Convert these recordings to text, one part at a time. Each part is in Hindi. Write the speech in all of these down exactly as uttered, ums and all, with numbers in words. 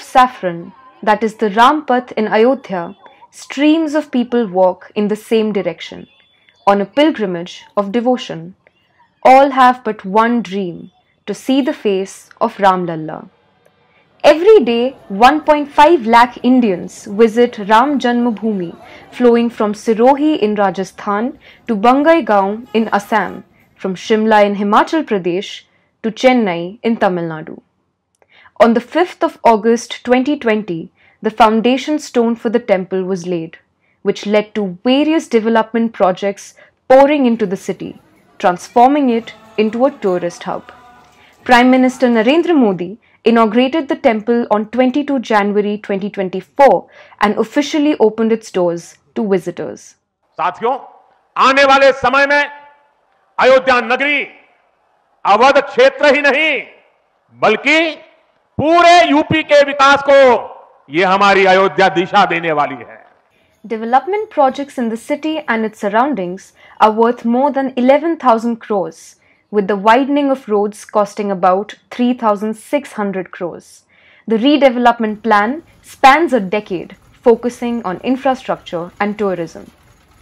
saffron, that is the Ram Path in Ayodhya, streams of people walk in the same direction, on a pilgrimage of devotion. All have but one dream, to see the face of Ram Lalla. Every day, one point five lakh Indians visit Ram Janmabhoomi, flowing from Sirohi in Rajasthan to Bangaigaon in Assam, from Shimla in Himachal Pradesh to Chennai in Tamil Nadu. On the fifth of August twenty twenty, the foundation stone for the temple was laid, which led to various development projects pouring into the city, transforming it into a tourist hub. Prime Minister Narendra Modi inaugurated the temple on twenty-second of January twenty twenty-four and officially opened its doors to visitors. साथियों, आने वाले समय में अयोध्या नगरी अवध क्षेत्र ही नहीं बल्कि पूरे यूपी के विकास को ये हमारी अयोध्या दिशा देने वाली है. Development projects in the city and its surroundings are worth more than eleven thousand crores, with the widening of roads costing about three thousand six hundred crores. The redevelopment plan spans a decade, focusing on infrastructure and tourism.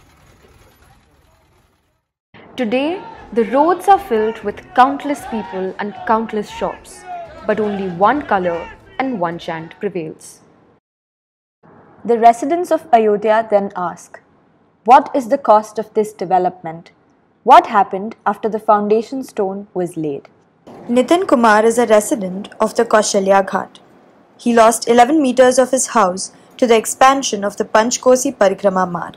Today, the roads are filled with countless people and countless shops, but only one color and one chant prevails. The residents of Ayodhya then ask, what is the cost of this development? What happened after the foundation stone was laid? Nitin Kumar is a resident of the Kaushalya Ghat. He lost eleven meters of his house to the expansion of the Panchkosi Parikrama Marg.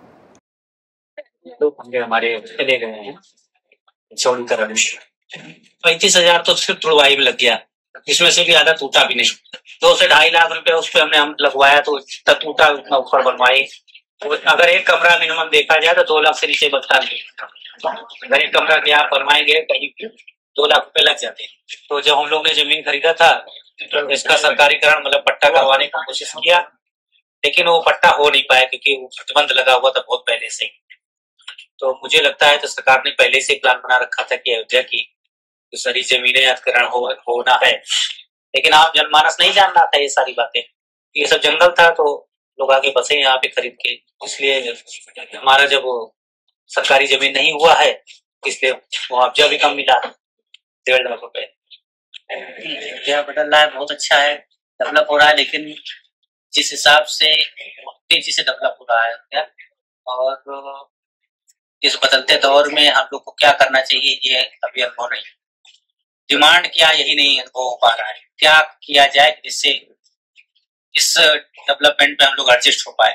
पैंतीस हजार तो सिर्फ तुड़वाई में लग गया, इसमें से भी आधा टूटा भी नहीं. दो से ढाई लाख रुपए उस पर हमने हम लगवाया तो इतना टूटा उतना ऊपर बनवाई. अगर एक कमरा मिनिमम देखा जाए तो दो लाख से नीचे बनता नहीं. अगर एक कमरा के आप बनवाएंगे कहीं दो लाख रुपए लग जाते. तो जब हम लोग ने जमीन खरीदा था तो इसका सरकारीकरण मतलब पट्टा करवाने की कोशिश किया, लेकिन वो पट्टा हो नहीं पाया क्योंकि वो प्रतिबंध लगा हुआ था बहुत पहले से. तो मुझे लगता है तो सरकार ने पहले से प्लान बना रखा था कि अयोध्या की तो सारी जमीनें अधिग्रहण हो, होना है, लेकिन आम जनमानस नहीं जान रहा था ये सारी बातें. ये सब जंगल था तो लोग आगे बसे यहाँ पे खरीद के, इसलिए हमारा जब सरकारी जमीन नहीं हुआ है इसलिए मुआवजा भी कम मिला, डेढ़ लाख रुपए. अयोध्या बदल रहा है, बहुत अच्छा है, डेवलप हो रहा है, लेकिन जिस हिसाब से तेजी से डेवलप हो रहा है और इस बदलते दौर में हम लोग को क्या करना चाहिए ये अभी अनुभव नहीं. डिमांड क्या यही नहीं अनुभव हो पा रहा है. क्या किया जाए जिससे इस डेवलपमेंट में हम लोग एडजस्ट हो पाए.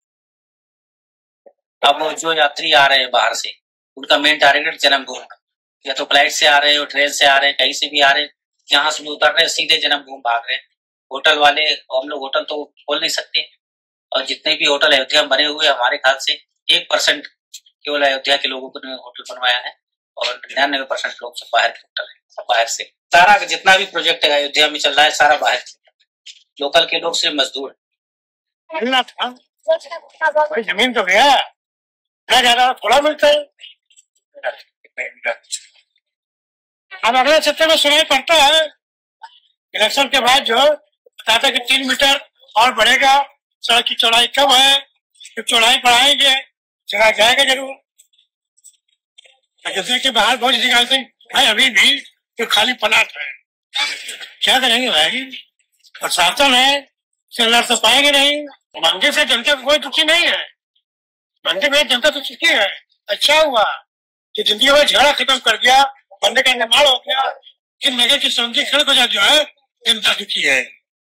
अब जो यात्री आ रहे हैं बाहर से उनका मेन टारगेट जन्मभूमि, या तो फ्लाइट से आ रहे हैं, ट्रेन से आ रहे हैं, कहीं से भी आ रहे हैं, यहाँ से उतर रहे हैं सीधे जन्मभूमि भाग रहे हैं. होटल वाले हम लोग होटल तो खोल नहीं सकते, और जितने भी होटल अयोध्या में बने हुए हमारे ख्याल से एक परसेंट केवल अयोध्या के लोगों को होटल बनवाया है और निन्यानवे परसेंट लोग सब बाहर के होटल है. बाहर से सारा जितना भी प्रोजेक्ट है अयोध्या में चल रहा है सारा बाहर से. लोकल के लोग सिर्फ मजदूर. मिलना था कोई जमीन तो गया क्या ज्यादा थोड़ा मिलता है. अब अगले सप्ताह में सुनाई पड़ता है इलेक्शन के बाद जो कहा था कि तीन मीटर और बढ़ेगा, सड़क की चौड़ाई कम है, तो चौड़ाई बढ़ाएंगे, जगह जाएगा जरूर. जैसे कि बाहर बहुत निकालते हैं अभी भी तो खाली पलाट है, क्या करेंगे भाई. प्रशासन है लड़ तो पाएंगे नहीं. मंदिर से जनता को कोई दुखी नहीं है, मंदिर में जनता तो सुखी है. अच्छा हुआ कि जिंदगी में झगड़ा खत्म कर दिया, मंदिर का निर्माण हो गया, कि नगर की सौंदर्य खड़ बजा जो है जनता दुखी है.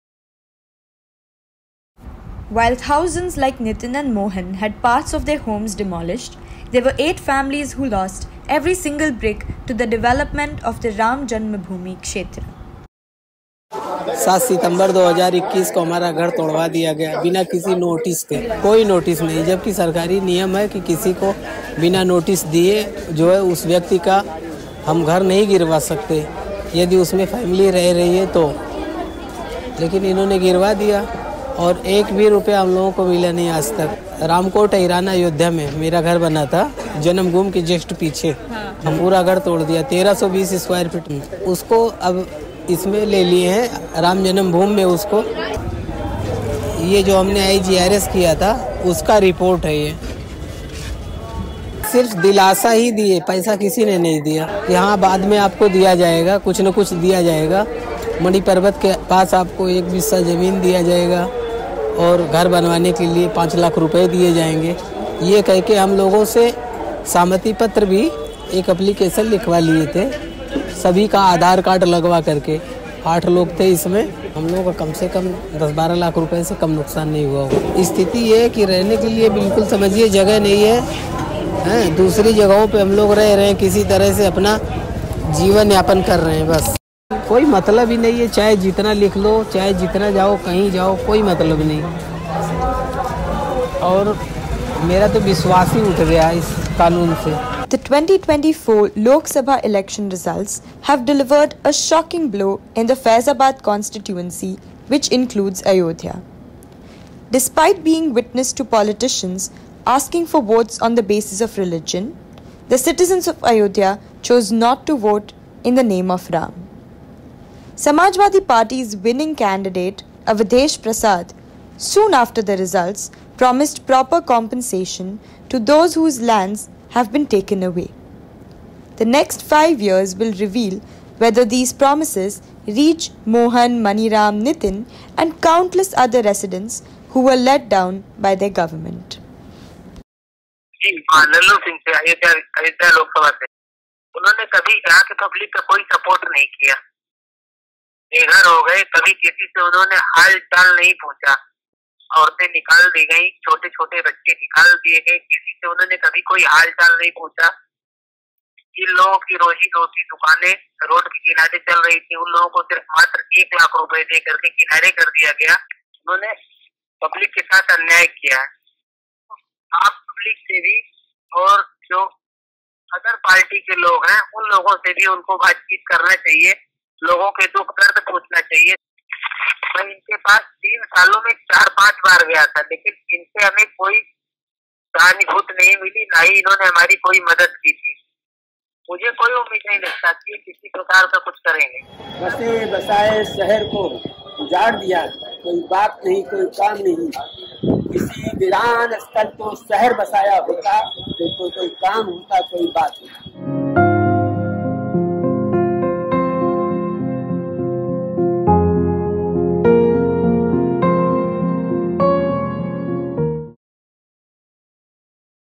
While thousands like Nitin and Mohan had parts of their homes demolished, there were eight families who lost every single brick to the development of the Ram Janmabhoomi Kshetra. सात सितंबर दो हज़ार इक्कीस को हमारा घर तोड़वा दिया गया बिना किसी नोटिस के. कोई नोटिस नहीं, जबकि सरकारी नियम है कि किसी को बिना नोटिस दिए जो है उस व्यक्ति का हम घर नहीं गिरवा सकते यदि उसमें फैमिली रह रही है तो. लेकिन इन्होंने गिरवा दिया और एक भी रुपया हम लोगों को मिला नहीं आज तक. रामकोट ईराना अयोध्या में मेरा घर बना था, जन्मभूमि के जस्ट पीछे. हम पूरा घर तोड़ दिया, तेरह सौ बीस स्क्वायर फीट में. उसको अब इसमें ले लिए हैं राम जन्मभूमि में, उसको ये जो हमने आई जी आर एस किया था उसका रिपोर्ट है। ये सिर्फ दिलासा ही दिए, पैसा किसी ने नहीं दिया कि हाँ बाद में आपको दिया जाएगा, कुछ न कुछ दिया जाएगा। मणि पर्वत के पास आपको एक हिस्सा ज़मीन दिया जाएगा और घर बनवाने के लिए पाँच लाख रुपए दिए जाएंगे। ये कह के हम लोगों से सहमति पत्र भी एक एप्लीकेशन लिखवा लिए थे, सभी का आधार कार्ड लगवा करके। आठ लोग थे इसमें, हम लोगों का कम से कम दस बारह लाख रुपए से कम नुकसान नहीं हुआ होगा। स्थिति ये है कि रहने के लिए बिल्कुल समझिए जगह नहीं है, हैं दूसरी जगहों पे हम लोग रह रहे हैं, किसी तरह से अपना जीवन यापन कर रहे हैं। बस कोई मतलब ही नहीं है, चाहे जितना लिख लो, चाहे जितना जाओ, कहीं जाओ, कोई मतलब नहीं। और मेरा तो विश्वास ही उठ गया इस कानून से। The twenty twenty-four Lok Sabha election results have delivered a shocking blow in the Faizabad constituency, which includes Ayodhya. Despite being witness to politicians asking for votes on the basis of religion, the citizens of Ayodhya chose not to vote in the name of Ram. Samajwadi Party's winning candidate, Avadhesh Prasad, soon after the results, promised proper compensation to those whose lands have been taken away. The next five years will reveal whether these promises reach Mohan, Maniram, Nitin and countless other residents who were let down by their government. Lallu Singh से अयोध्या अयोध्या लोकसभा से उन्होंने कभी यहाँ के पब्लिक का कोई सपोर्ट नहीं किया। बेघर हो गए, कभी किसी से उन्होंने हाल चाल नहीं पूछा। औरतें निकाल दी गई, छोटे छोटे बच्चे निकाल दिए गए, किसी से उन्होंने कभी कोई हाल चाल नहीं पूछा। जिन लोगों की रोजी रोटी दुकानें रोड के किनारे चल रही थी, उन लोगों को सिर्फ मात्र एक लाख रुपए दे करके किनारे कर दिया गया। उन्होंने पब्लिक के साथ अन्याय किया है। आप पब्लिक से भी और जो अदर पार्टी के लोग हैं उन लोगों से भी उनको बातचीत करना चाहिए, लोगों के दुख दर्द पूछना चाहिए। मैं इनके पास तीन सालों में चार पांच बार गया था, लेकिन इनसे हमें कोई सहानुभूति नहीं मिली, ना ही इन्होंने हमारी कोई मदद की थी। मुझे कोई उम्मीद नहीं लगता कि किसी प्रकार का कुछ करेंगे। बसे बसाए शहर को उजाड़ दिया, कोई बात नहीं, कोई काम नहीं। किसी वीरान स्थल को शहर बसाया होता तो कोई कोई काम होता, कोई बात नहीं।